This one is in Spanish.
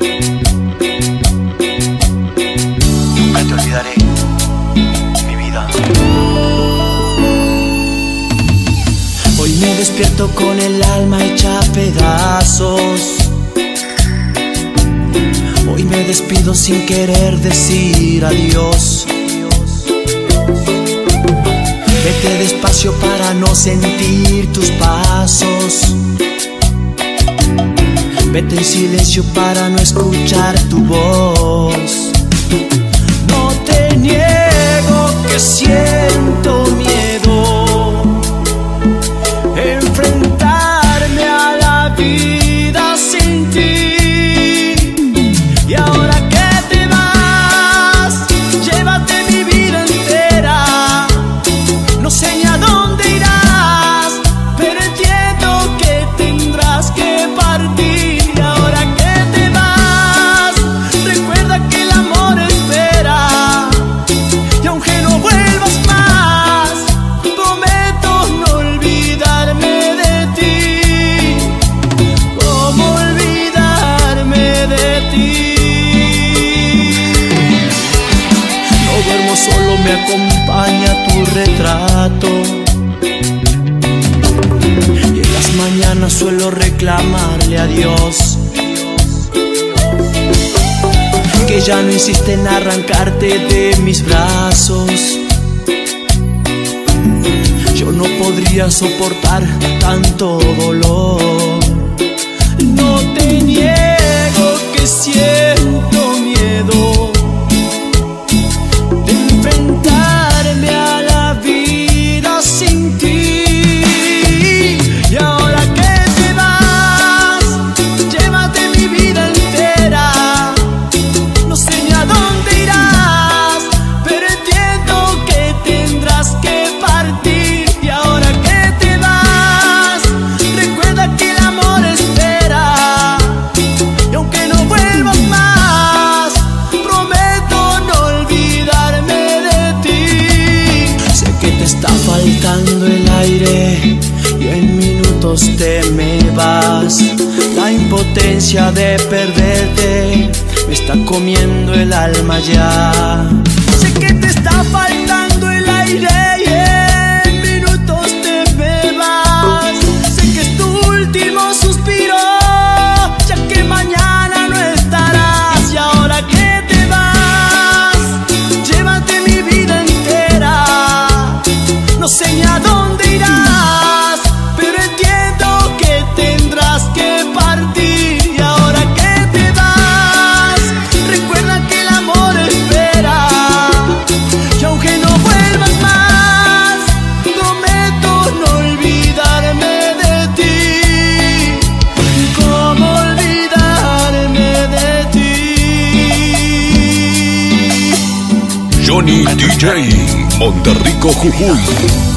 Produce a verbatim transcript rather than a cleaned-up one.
Nunca te olvidaré, mi vida. Hoy me despierto con el alma hecha a pedazos. Hoy me despido sin querer decir adiós. Vete despacio para no sentir tus pasos. Vete en silencio para no escuchar tu voz. No te niego que siento miedo, enfrentarme a la vida sin ti. Y ahora que te vas, llévate mi vida entera. No sé ni a dónde irás, pero entiendo que tendrás que partir. Y ahora que te vas, recuerda que el amor espera. Y aunque no vuelvas más, prometo no olvidarme de ti. ¿Cómo olvidarme de ti? No duermo solo, me acompaña tu retrato. Y en las mañanas suelo reclamarle a Dios que ya no insiste en arrancarte de mis brazos. Yo no podría soportar tanto dolor. No te niego que siento miedo de enfrentarme a la vida sin ti. Y ahora que te vas, llévate mi vida entera. No sé ni a dónde irás, pero entiendo que tendrás que partir. Y ahora que te vas, recuerda que el amor espera. Y aunque no vuelvas más, prometo no olvidarme de ti. Sé que te está faltando el aire y en minutos te me vas. La impotencia de perderte me está comiendo el alma ya. Sé que te está faltando el aire y en minutos te me vas. Sé que es tu último suspiro, ya que mañana no estarás. Y ahora que te vas, llévate mi vida entera. No sé ni a dónde irás, pero entiendo que tendrás que partir. Y ahora que te vas, recuerda que el amor espera. Y aunque no vuelvas más, prometo no olvidarme de ti. ¿Cómo olvidarme de ti? Johnny D J, Monterrico, Jujuy.